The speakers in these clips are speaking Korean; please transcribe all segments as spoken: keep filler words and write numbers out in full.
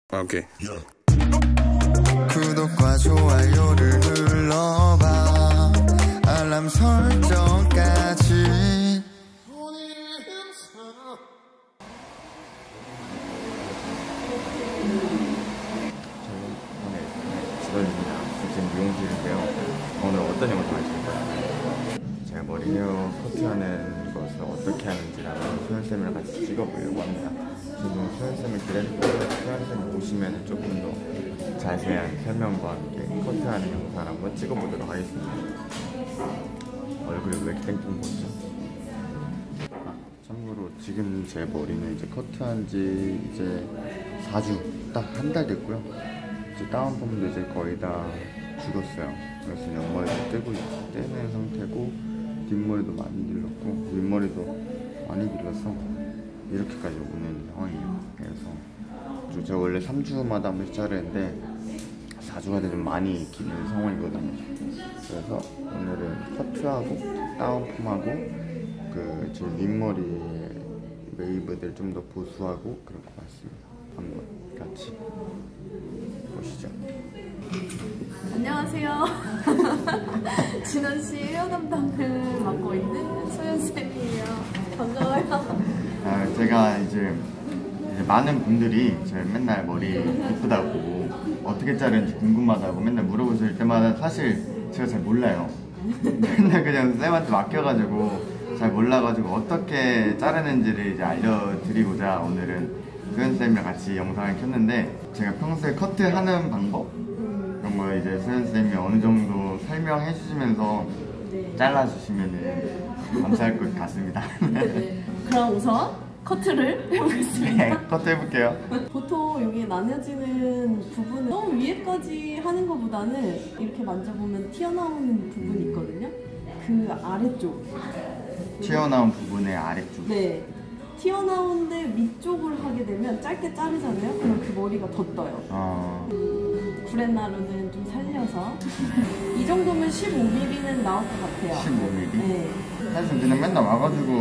오케이. 구독과 좋아요를 눌러봐. 알람 설정까지. 지원입니다. 지금 미용실인데요. 오늘 어떤 영상을 찍을 거예요? 제가 머리 헤어 커트하는 것을 어떻게 하는지라고 소연쌤이랑 같이 찍어보려고 합니다. 지금 소연쌤을 기다리고 소연쌤이 오시면 조금 더 자세한 설명과 함께 커트하는 영상을 한번 찍어보도록 하겠습니다. 얼굴이 왜 이렇게 땡땡 보이죠? 아, 참고로 지금 제 머리는 이제 커트한 지 이제 사 주, 딱 한 달 됐고요. 이제 다운펌도 이제 거의 다 죽었어요. 그래서 옆머리도 떼고 떼는 상태고, 뒷머리도 많이 길렀고 윗머리도 많이 길러서 이렇게까지 오는 상황이에요. 그래서 제가 원래 삼 주마다 한 번씩 자르는데 사 주가 되면 많이 기는 상황이거든요. 그래서 오늘은 커트하고 다운펌하고 그 제 윗머리 웨이브들 좀 더 보수하고 그럴 것 같습니다. 한번 같이 보시죠. 안녕하세요. 진원씨 헤어 담당을 맡고 있는 소연쌤이에요. 반가워요. 아, 제가 이제, 이제 많은 분들이 제 맨날 머리 이쁘다고 어떻게 자르는지 궁금하다고 맨날 물어보실 때마다 사실 제가 잘 몰라요. 맨날 그냥 쌤한테 맡겨가지고 잘 몰라가지고 어떻게 자르는지를 이제 알려드리고자 오늘은 소연쌤이랑 같이 영상을 켰는데, 제가 평소에 커트하는 방법? 그런 거 이제 소연쌤이 어느 정도 설명해 주시면서 네. 잘라주시면 감사할 것 같습니다. 네. 그럼 우선 커트를 해보겠습니다. 네, 커트 해볼게요. 보통 여기 나뉘어지는 부분은 너무 위에까지 하는 것보다는 이렇게 만져보면 튀어나오는 부분이 있거든요. 그 아래쪽. 튀어나온 부분의 아래쪽. 네. 튀어나오는데 위쪽을 하게 되면 짧게 자르잖아요. 그럼 그 머리가 더 떠요. 어... 구렛나루는 좀 살려서 이 정도면 십오 밀리미터는 나올 것 같아요. 십오 밀리미터? 네. 사실 그냥 맨날 와가지고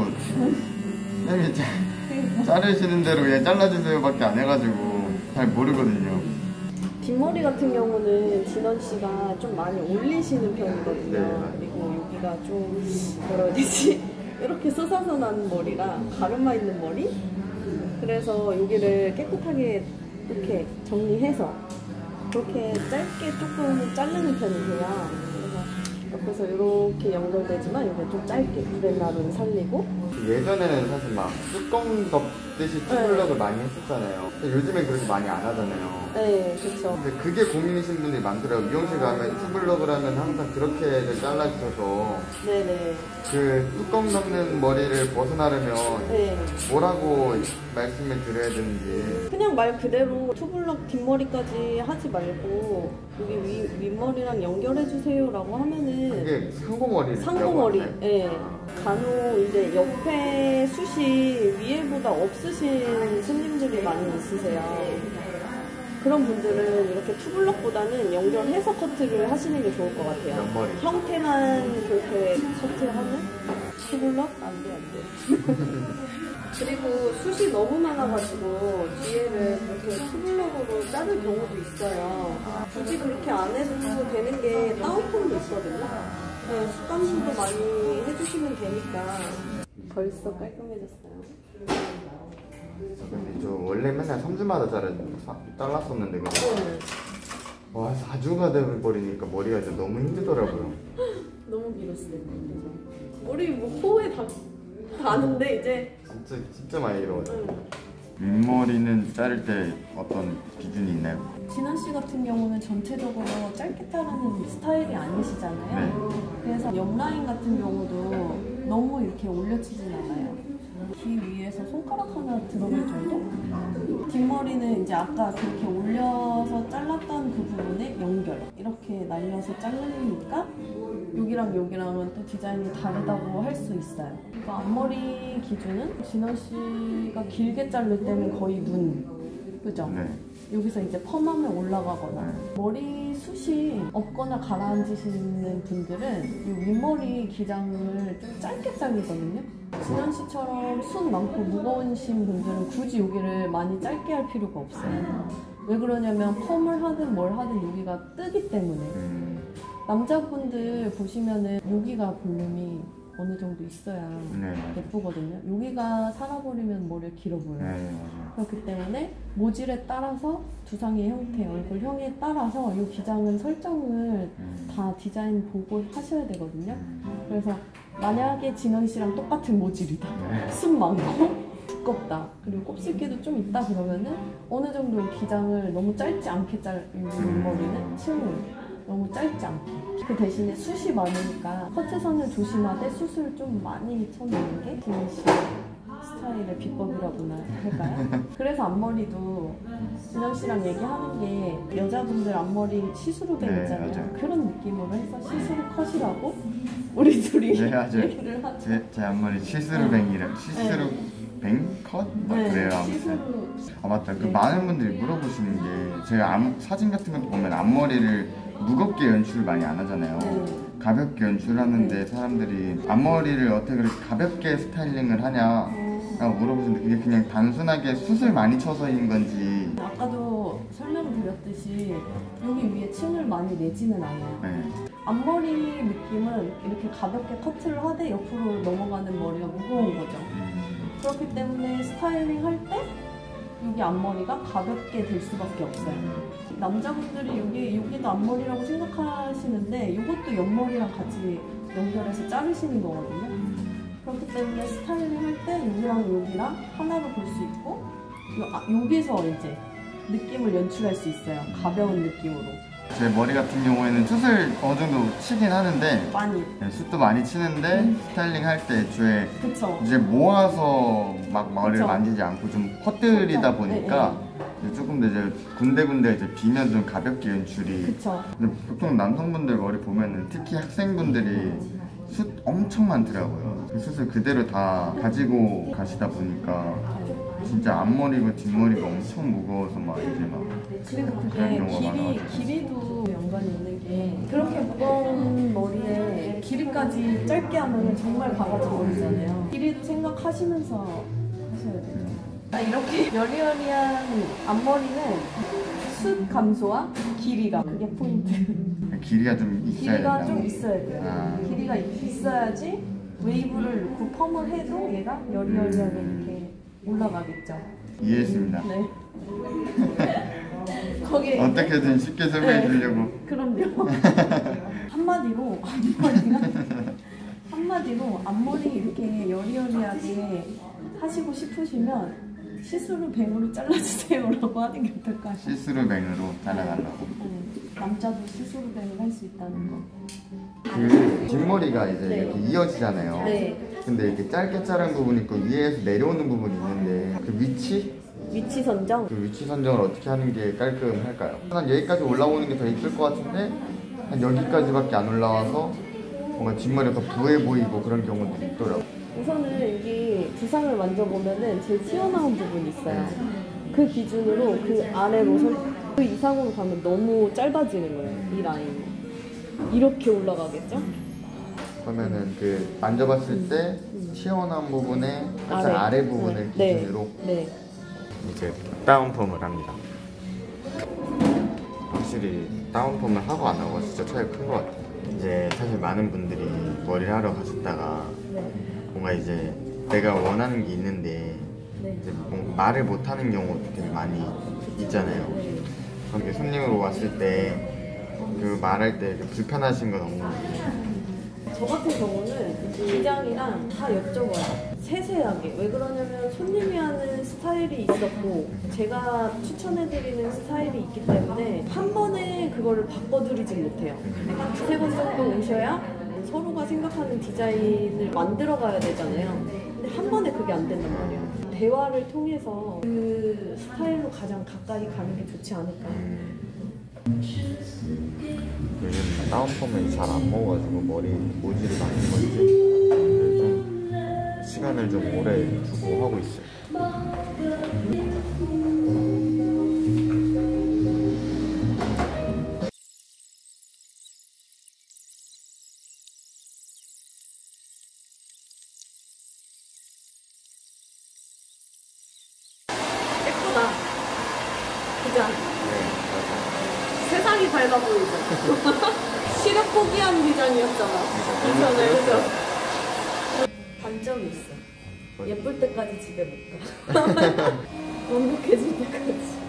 쌤이 자르시는 대로 그냥 잘라주세요 밖에 안 해가지고 잘 모르거든요. 뒷머리 같은 경우는 진원씨가 좀 많이 올리시는 편이거든요. 네. 그리고 여기가 좀 뭐라 해야 되지? 이렇게 솟아서 나는 머리라 가르마 있는 머리? 그래서 여기를 깨끗하게 이렇게 정리해서 그렇게 짧게 조금 자르는 편이세요. 그래서 옆에서 이렇게 연결되지만 이게 좀 짧게 구렛나루는 살리고. 예전에는 사실 막 뚜껑 덮듯이 투블럭을 네. 많이 했었잖아요. 근데 요즘엔 그렇게 많이 안 하잖아요. 네, 그렇죠. 근데 그게 고민이신 분들이 많더라고요. 미용실 가면 투블럭을 하면 항상 그렇게 잘라주셔서 네네. 그 뚜껑 덮는 머리를 벗어나려면 네. 뭐라고 말씀을 드려야 되는지. 그냥 말 그대로 투블럭 뒷머리까지 하지 말고 여기 위, 윗머리랑 연결해주세요 라고 하면은 그게 상고머리 상고머리. 예. 네. 간혹 이제 옆에 숱이 위에보다 없으신 손님들이 많이 있으세요. 그런 분들은 이렇게 투블럭보다는 연결해서 커트를 하시는 게 좋을 것 같아요. 옆머리. 형태만 그렇게 커트하는? 투블럭? 안 돼, 안 돼. 그리고 숱이 너무 많아가지고 뒤에를 그렇게 투블럭으로 자를 경우도 있어요. 굳이 그렇게 안 해도 되는 게 다운펌도 있거든요. 네, 습관도 많이 해주시면 되니까. 벌써 깔끔해졌어요. 근데 저 원래 맨날 삼 주마다 자르, 잘랐었는데 그냥 네. 와 사 주가 돼버리니까 머리가 진짜 너무 힘들더라고요. 너무 길었어요. 머리 뭐 코에 다 다는데 이제 진짜 진짜 많이 길어가지고. 응. 윗머리는 자를 때 어떤 기준이 있나요? 진원씨 같은 경우는 전체적으로 짧게 자르는 스타일이 아니시잖아요. 네. 그래서 옆라인 같은 경우도 너무 이렇게 올려치진 않아요. 귀 위에서 손가락 하나 들어갈 정도? 뒷머리는 이제 아까 그렇게 올려서 잘랐던 그 부분에 연결 이렇게 날려서 자르니까 여기랑 여기랑은 또 디자인이 다르다고 할 수 있어요. 그러니까 앞머리 기준은 진원씨가 길게 자를 때는 거의 눈, 그죠? 네. 여기서 이제 펌하면 올라가거나 머리 숱이 없거나 가라앉으시는 분들은 이 윗머리 기장을 좀 짧게 자르거든요. 진원씨처럼 숱 많고 무거우신 분들은 굳이 여기를 많이 짧게 할 필요가 없어요. 왜 그러냐면 펌을 하든 뭘 하든 여기가 뜨기 때문에. 음. 남자분들 보시면은 여기가 볼륨이 어느 정도 있어야 네, 예쁘거든요. 여기가 살아버리면 머리가 길어 보여요. 네, 맞아요. 그렇기 때문에 모질에 따라서 두상의 형태, 얼굴형에 따라서 이 기장은 설정을 음. 다 디자인 보고 하셔야 되거든요. 음. 그래서 만약에 진원 씨랑 똑같은 모질이다, 네. 숱 많고 두껍다, 그리고 곱슬기도 좀 있다 그러면은 어느 정도 기장을 너무 짧지 않게 자른 머리는 층을 너무 짧지 않게. 그 대신에 숱이 많으니까 커트선을 조심하되 숱을 좀 많이 쳐내는 게 진원 씨 스타일의 비법이라고나 할까요? 그래서 앞머리도 진원 씨랑 얘기하는 게 여자분들 앞머리 시스루뱅 네, 있잖아요. 맞아요. 그런 느낌으로 해서 시스루 컷이라고 우리 둘이 네, 맞아요. 얘기를 하죠. 제, 제 앞머리 시스루뱅이라 시스루뱅 컷? 막 네, 그래요. 아무튼. 시스루. 아 맞다. 그 네. 많은 분들이 물어보시는 게 제가 앞, 사진 같은 것도 보면 앞머리를 무겁게 연출을 많이 안 하잖아요. 네. 가볍게 연출하는데 네. 사람들이 앞머리를 어떻게 그렇게 가볍게 스타일링을 하냐 라고 물어보시는데 그게 그냥 단순하게 숱을 많이 쳐서인 건지. 아까도 설명드렸듯이 여기 위에 층을 많이 내지는 않아요. 네. 앞머리 느낌은 이렇게 가볍게 커트를 하되 옆으로 넘어가는 머리가 무거운 거죠. 음, 그렇기 때문에 스타일링 할 때 여기 앞머리가 가볍게 될 수밖에 없어요. 남자분들이 여기, 여기도 앞머리라고 생각하시는데 이것도 옆머리랑 같이 연결해서 자르시는 거거든요. 음, 그렇기 때문에 스타일링 할 때 여기랑 여기랑 하나로 볼 수 있고 요, 아, 여기서 이제 느낌을 연출할 수 있어요. 가벼운 느낌으로. 제 머리 같은 경우에는 숱을 어느 정도 치긴 하는데 많이. 네, 숱도 많이 치는데 음. 스타일링 할 때 애초에 그쵸. 이제 모아서 막 머리를 그쵸. 만지지 않고 좀 퍼뜨리다 그쵸. 보니까 이제 조금 더 이제 군데군데 이제 비면 좀 가볍게 연출이. 그쵸. 근데 보통 남성분들 머리 보면은 특히 학생분들이 숱 엄청 많더라고요. 그 숱을 그대로 다 가지고 가시다 보니까 진짜 앞머리고 뒷머리가 엄청 무거워서 막 이제 막 그리고 그런 그게 경우가 길이, 많아가지고. 길이도 연관이 있는 게 그렇게 무거운 머리에 길이까지 짧게 하면 정말 바가지 머리잖아요. 길이도 생각하시면서 하셔야 돼요. 아, 이렇게 여리여리한 앞머리는 숱 감소와 길이가 그게 포인트. 길이가 좀 있어야 길이가 된다고. 좀 있어야 돼요. 아. 길이가 있어야지 웨이브를 넣고 펌을 해도 얘가 여리여리하게 이렇게 올라가겠죠. 이해했습니다. 네. 거기에 어떻게든 쉽게 설명해 네. 주려고. 그럼요. 한마디로 앞머리가 한마디로 앞머리 이렇게 여리여리하게 하시고 싶으시면 시스루 뱅으로 잘라주세요라고 하는 게 어떨까요? 시스루뱅으로 잘라달라고. 네, 남자도 시스루 뱅을 할 수 있다는 거. 그 뒷머리가 이제 네. 이렇게 이어지잖아요. 네. 근데 이렇게 짧게 자른 부분이 있고 위에서 내려오는 부분이 있는데 그 위치? 위치 선정? 그 위치 선정을 어떻게 하는 게 깔끔할까요? 한 여기까지 올라오는 게 더 이쁠 것 같은데 한 여기까지밖에 안 올라와서 뭔가 뒷머리가 더 부해 보이고 그런 경우도 있더라고요. 우선은 여기 두상을 만져보면은 제일 튀어나온 부분이 있어요. 그 기준으로 그 아래로 설, 그 이상으로 가면 너무 짧아지는 거예요. 이 라인이. 이렇게 올라가겠죠? 그러면은 그 만져봤을 때 튀어나온 부분의 살짝 아래. 아래, 부분을 네. 기준으로 네. 이제 다운펌을 합니다. 확실히 다운펌을 하고 안 하고 진짜 차이가 큰 것 같아요. 이제 사실 많은 분들이 머리를 하러 가셨다가 네. 뭔가 이제 내가 원하는 게 있는데 네. 이제 뭐 말을 못하는 경우도 되게 많이 있잖아요. 네. 그렇게 손님으로 왔을 때 그 말할 때 불편하신 건 없나요? 저 같은 경우는 기장이랑 다 여쭤봐요. 세세하게. 왜 그러냐면 손님이 하는 스타일이 있었고 제가 추천해드리는 스타일이 있기 때문에 한 번에 그거를 바꿔드리진 못해요. 한 두세 번 정도 오셔야 서로가 생각하는 디자인을 만들어가야 되잖아요. 근데 한 번에 그게 안 된단 말이에요. 대화를 통해서 그 스타일로 가장 가까이 가는 게 좋지 않을까. 요즘 다운펌을 잘 안 먹어가지고 머리 모질이 많은 건지 좀 시간을 좀 오래 두고 하고 있어요. 예쁘다. 그죠? 세상이 밝아 보이죠? 시력 포기한 비전이었잖아. 이전에, 그죠? 단점이 있어. 예쁠 때까지 집에 못 가. 완벽해질 때까지.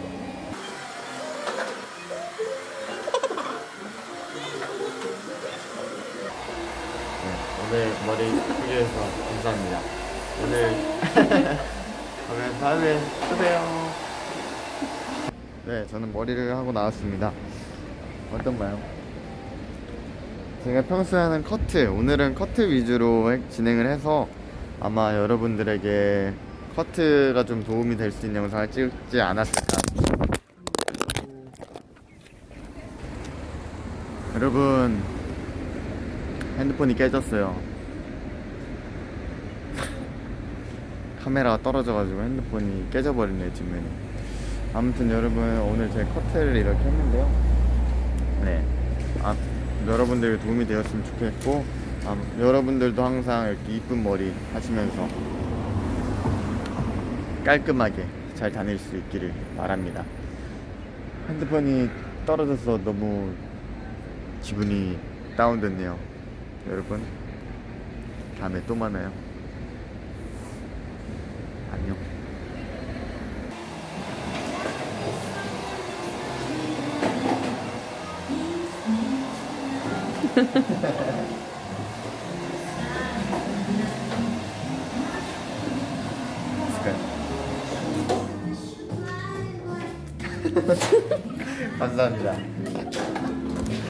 오늘 머리 예쁘게 해서 감사합니다. 오늘 그러면 다음에 보세요. 네, 저는 머리를 하고 나왔습니다. 어떤가요? 제가 평소에 하는 커트, 오늘은 커트 위주로 해- 진행을 해서 아마 여러분들에게 커트가 좀 도움이 될 수 있는 영상을 찍지 않았을까. 여러분, 핸드폰이 깨졌어요. 카메라가 떨어져가지고 핸드폰이 깨져버리네요, 뒷면이. 아무튼 여러분, 오늘 제 커트를 이렇게 했는데요. 네, 아, 여러분들에게 도움이 되었으면 좋겠고, 아, 여러분들도 항상 이렇게 이쁜 머리 하시면서 깔끔하게 잘 다닐 수 있기를 바랍니다. 핸드폰이 떨어져서 너무 기분이 다운됐네요. 여러분, 다음에 또 만나요. 안녕. 감사합니다.